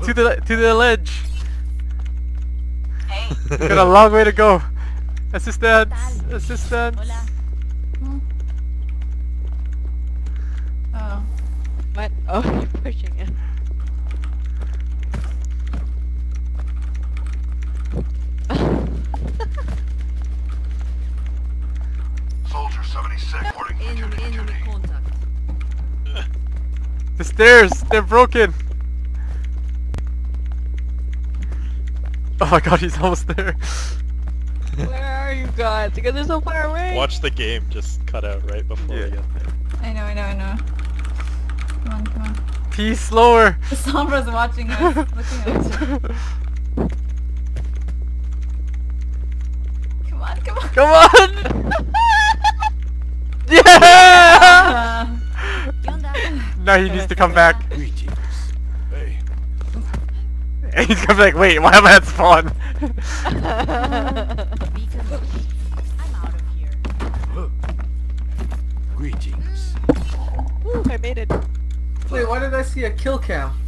to the ledge. Hey. We got a long way to go. Assistance! Assistance! Hola. Oh. What? Oh, you're pushing it. Soldier 76 reporting for duty. contact. The stairs! They're broken! Oh my god, he's almost there. Where are you guys? Because they're so far away. Watch the game just cut out right before we Yeah. get there. I know. Come on. Pee slower! The Sombra's watching us, looking at us. Come on. Come on! Yeah! ¿Qué onda? Now he needs to come back. Greetings. Hey. And he's gonna be like, wait, why am I at spawn? Beacon. I'm out of here. Greetings. Woo, I made it. Wait, why did I see a kill cam?